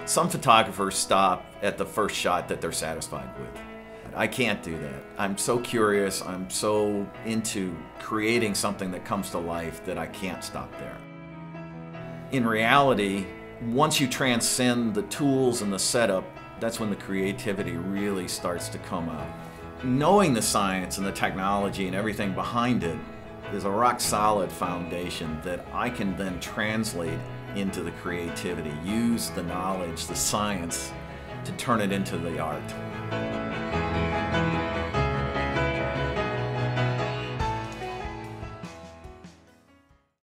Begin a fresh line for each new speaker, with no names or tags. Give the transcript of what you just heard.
Some photographers stop at the first shot that they're satisfied with. I can't do that. I'm so curious, I'm so into creating something that comes to life that I can't stop there. In reality, once you transcend the tools and the setup, that's when the creativity really starts to come out. Knowing the science and the technology and everything behind it is a rock solid foundation that I can then translate into the creativity, use the knowledge, the science, to turn it into the art.